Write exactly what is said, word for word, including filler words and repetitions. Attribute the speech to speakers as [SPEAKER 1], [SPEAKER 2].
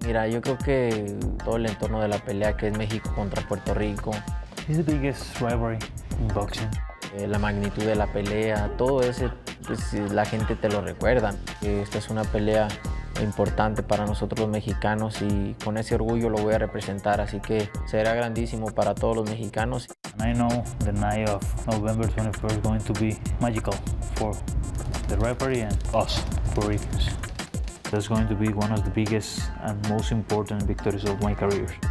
[SPEAKER 1] Mira, yo creo que todo el entorno de la pelea que es México contra Puerto Rico,
[SPEAKER 2] It's the biggest rivalry in boxing.
[SPEAKER 1] eh, la magnitud de la pelea, todo ese, pues la gente te lo recuerda. Eh, Esta es una pelea importante para nosotros los mexicanos y con ese orgullo lo voy a representar, así que será grandísimo para todos los mexicanos.
[SPEAKER 2] And I know the night of November twenty-first is going to be magical for the rivalry and us, Puerto Ricans. That's going to be one of the biggest and most important victories of my career.